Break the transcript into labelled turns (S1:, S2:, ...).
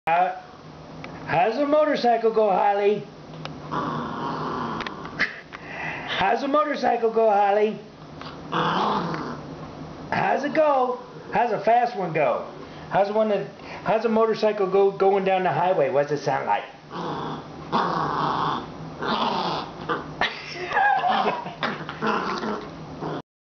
S1: How's a motorcycle go, Holly? How's a motorcycle go, Holly? How's it go? How's a fast one go? How's a motorcycle go going down the highway? What's it sound like?